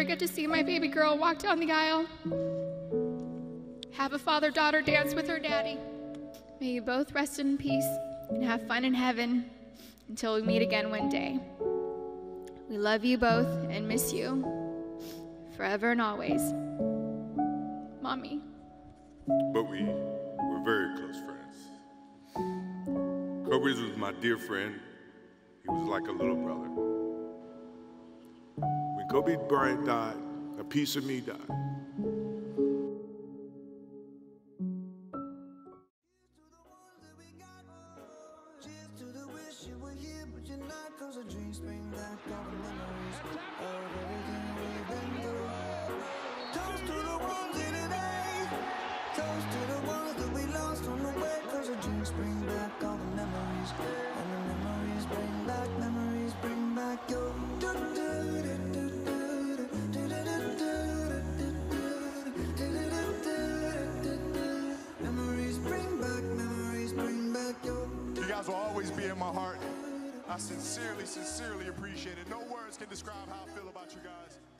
get to see my baby girl walk down the aisle, have a father-daughter dance with her daddy. May you both rest in peace and have fun in heaven until we meet again one day. We love you both and miss you forever and always. Mommy. But we were very close friends. Kobe was my dear friend. He was like a little brother. When Kobe Bryant died, a piece of me died. You guys will always be in my heart. I sincerely, sincerely appreciate it. No words can describe how I feel about you guys.